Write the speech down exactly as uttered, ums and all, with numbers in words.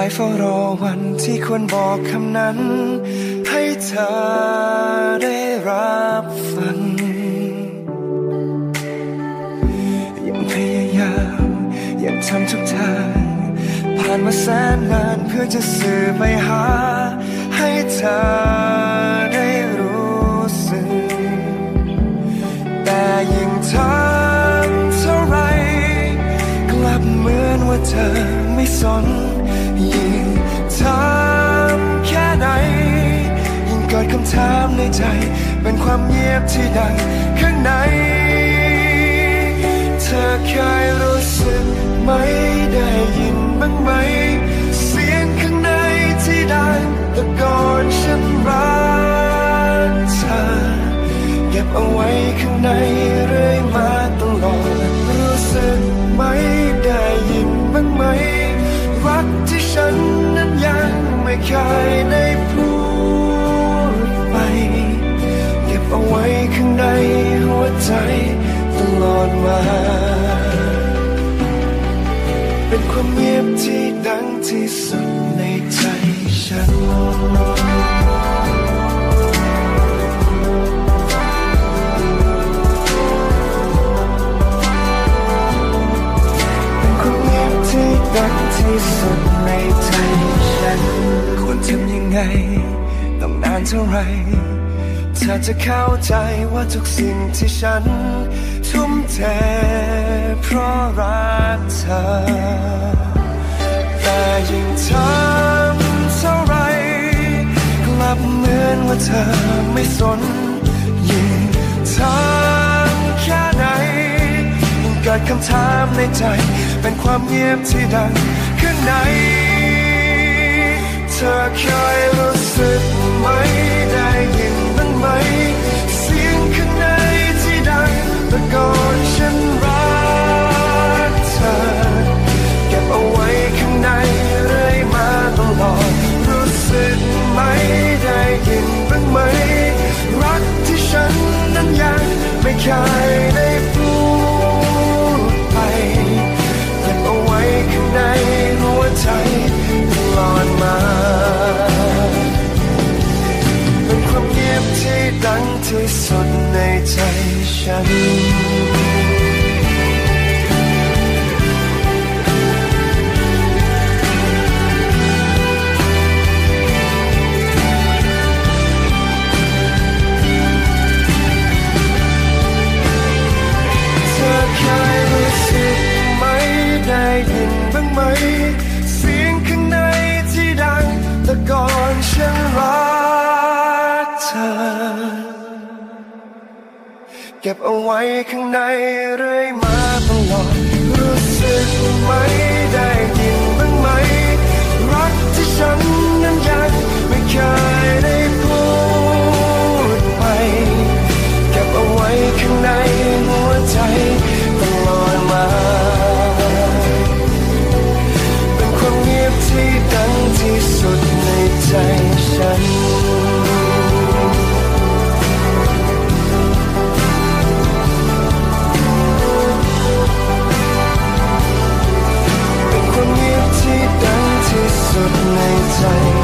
ายเฝ้ารอวันที่ควรบอกคำนั้นให้เธอได้รับฟังยังพยายามยังทำทุกทางผ่านมาแสนนานเพื่อจะสื่อไปหาให้เธอได้รู้สึกแต่ยิ่งทำเท่าไรกลับเหมือนว่าเธอไม่สนยิ่งทำแค่ไหนยิ่งเกิดคำถามในใจเป็นความเงียบที่ดังข้างในเธอเคยรู้สึกไหมได้ยินบ้างไหมเสียงข้างในที่ดังตะโกนฉันรักเธอเก็บเอาไว้ข้างในเรื่อยมาตลอดรู้สึกไหมได้ยินบ้างไหมรักที่ฉันนั้นยังไม่เคยได้พูดไปเก็บเอาไว้ข้างในหัวใจตลอดมาเป็นความเงียบที่ดังที่สุดในใจฉันเป็นความเงียบที่ดังที่สุดในใจฉันควรทำยังไงต้องนานเท่าไรเธอจะเข้าใจว่าทุกสิ่งที่ฉันทุ่มเทเพราะรักเธอแต่ยิ่งทำเท่าไรกลับเหมือนว่าเธอไม่สนยิ่งทำแค่ไหนยิ่งเกิดคำถามในใจเป็นความเงียบที่ดังข้างในเธอเคยรู้สึกไหมได้ยินบ้างไหมเสียงข้างในที่ดังตะโกนฉันรักเธอเก็บเอาไว้ข้างในเรื่อยมาตลอดรู้สึกไหมได้ยินบ้างไหมรักที่ฉันนั้นยังไม่เคยได้พูดไปเก็บเอาไว้ข้างในหัวใจตลอดมาเป็นความเงียบที่ดังที่สุดในใจฉันได้ยินบ้างไหมเสียงข้างในที่ดังตะโกนฉันรักเธอเก็บเอาไว้ข้างในเรื่อยมาตลอดรู้สึกไหมได้ยินบ้างไหมรักที่ฉันนั้นยังไม่เคยได้พูดไปเก็บเอาไว้ข้างในหัวใจตลอดมาความเงียบที่ดังที่สุดในใจฉันเป็นความเงียบที่ดังที่สุดในใจ